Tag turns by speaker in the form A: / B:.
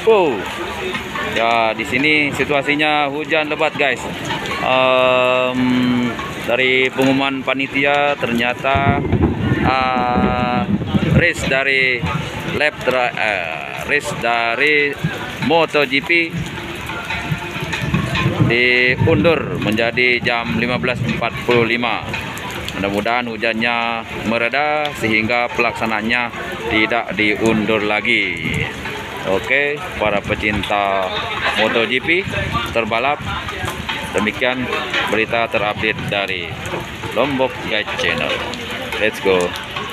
A: Wow. Ya, di sini situasinya hujan lebat, guys. Dari pengumuman panitia ternyata race dari race dari MotoGP diundur menjadi jam 15.45. Mudah-mudahan hujannya mereda sehingga pelaksanaannya tidak diundur lagi. Oke, para pecinta MotoGP terbalap, demikian berita terupdate dari Lombok Guide Channel. Let's go.